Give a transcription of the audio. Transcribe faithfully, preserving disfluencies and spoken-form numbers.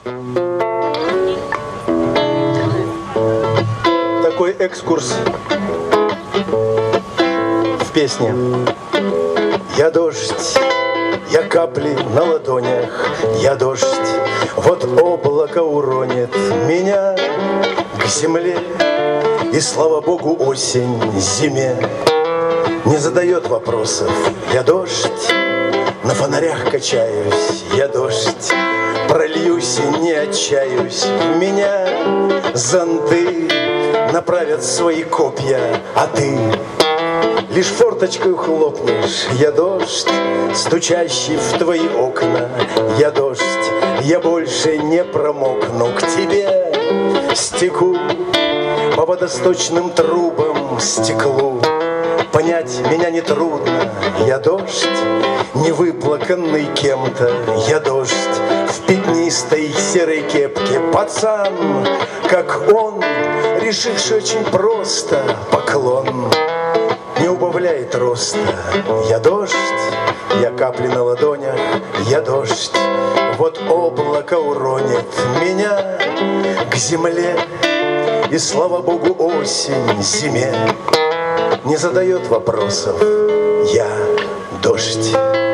Такой экскурс в песне. Я дождь, я капли на ладонях, я дождь, вот облако уронит меня к земле. И слава Богу, осень зиме не задает вопросов. Я дождь, на фонарях качаюсь, я дождь, прольюсь и не отчаюсь. В меня зонты направят свои копья, а ты лишь форточкой хлопнешь. Я дождь, стучащий в твои окна, я дождь, я больше не промокну. К тебе стеку по водосточным трубам, стеклу. Понять меня нетрудно. Я дождь, невыплаканный кем-то. Я дождь в пятнистой серой кепке. Пацан, как он, решивший очень просто поклон, не убавляет роста. Я дождь, я капли на ладонях, я дождь, вот облако уронит меня к земле. И слава Богу, осень зиме не задает вопросов. Я дождь.